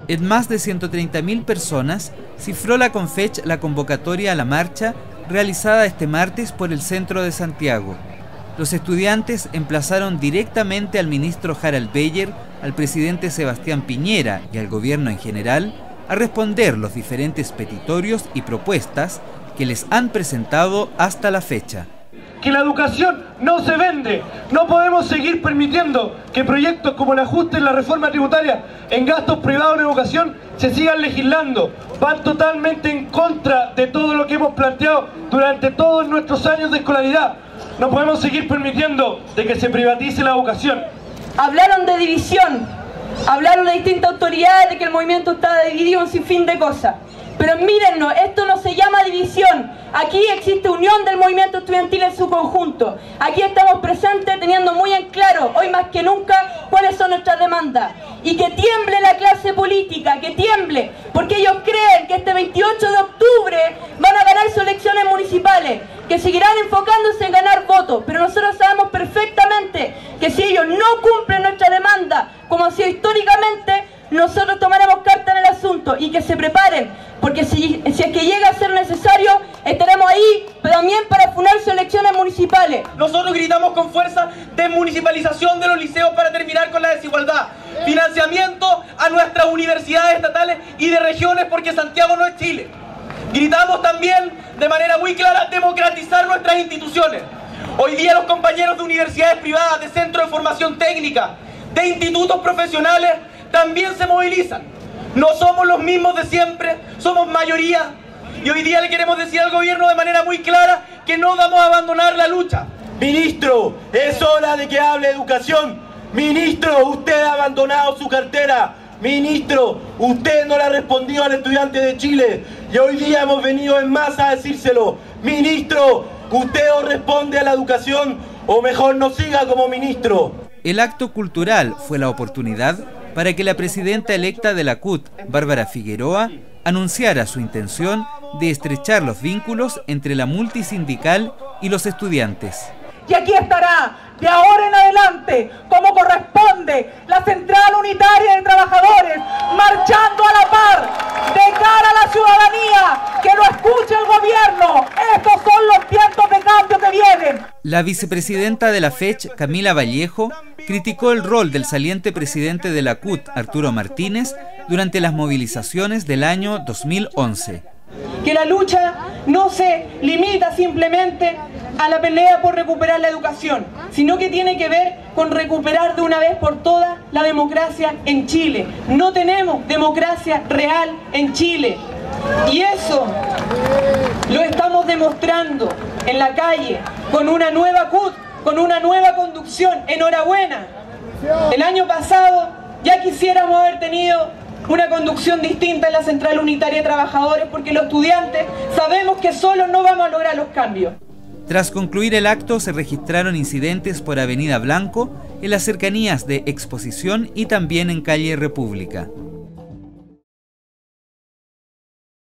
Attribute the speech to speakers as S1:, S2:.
S1: En más de 130.000 personas cifró la Confech la convocatoria a la marcha realizada este martes por el centro de Santiago. Los estudiantes emplazaron directamente al ministro Harald Beyer, al presidente Sebastián Piñera y al gobierno en general a responder los diferentes petitorios y propuestas que les han presentado hasta la fecha.
S2: Que la educación no se vende. No podemos seguir permitiendo que proyectos como el ajuste en la reforma tributaria en gastos privados en educación se sigan legislando. Van totalmente en contra de todo lo que hemos planteado durante todos nuestros años de escolaridad. No podemos seguir permitiendo de que se privatice la educación.
S3: Hablaron de división, hablaron de distintas autoridades, de que el movimiento está dividido en un sinfín de cosas. Pero mírennos, esto no se llama división. Aquí existe unión del movimiento estudiantil en su conjunto. Aquí estamos presentes teniendo muy en claro, hoy más que nunca, cuáles son nuestras demandas. Y que tiemble la clase política, que tiemble, porque ellos creen que este 28 de octubre van a ganar sus elecciones municipales, que seguirán enfocándose en ganar votos. Pero nosotros sabemos perfectamente que si ellos no cumplen nuestra demanda, como ha sido históricamente, nosotros tomaremos carta en el asunto y que se preparen, porque si es que llega a ser necesario, estaremos ahí también para funar sus elecciones municipales.
S4: Nosotros gritamos con fuerza desmunicipalización de los liceos para terminar con la desigualdad, financiamiento a nuestras universidades estatales y de regiones, porque Santiago no es Chile. Gritamos también de manera muy clara democratizar nuestras instituciones. Hoy día los compañeros de universidades privadas, de centros de formación técnica, de institutos profesionales, también se movilizan. No somos los mismos de siempre, somos mayoría. Y hoy día le queremos decir al gobierno de manera muy clara que no vamos a abandonar la lucha.
S2: Ministro, es hora de que hable educación. Ministro, usted ha abandonado su cartera. Ministro, usted no le ha respondido al estudiante de Chile. Y hoy día hemos venido en masa a decírselo. Ministro, usted o responde a la educación o mejor no siga como ministro.
S1: El acto cultural fue la oportunidad para que la presidenta electa de la CUT, Bárbara Figueroa, anunciara su intención de estrechar los vínculos entre la multisindical y los estudiantes.
S5: Y aquí estará, de ahora en adelante, como corresponde, la Central Unitaria de Trabajadores, marchando a la par, de cara a la ciudadanía, que lo escuche el gobierno. Estos son los tiempos de cambio que vienen.
S1: La vicepresidenta de la FECH, Camila Vallejo, criticó el rol del saliente presidente de la CUT, Arturo Martínez, durante las movilizaciones del año 2011.
S5: Que la lucha no se limita simplemente a la pelea por recuperar la educación, sino que tiene que ver con recuperar de una vez por todas la democracia en Chile. No tenemos democracia real en Chile. Y eso lo estamos demostrando en la calle, con una nueva CUT, con una nueva conducción. Enhorabuena. El año pasado ya quisiéramos haber tenido una conducción distinta en la Central Unitaria de Trabajadores, porque los estudiantes sabemos que solos no vamos a lograr los cambios.
S1: Tras concluir el acto se registraron incidentes por Avenida Blanco, en las cercanías de Exposición y también en calle República.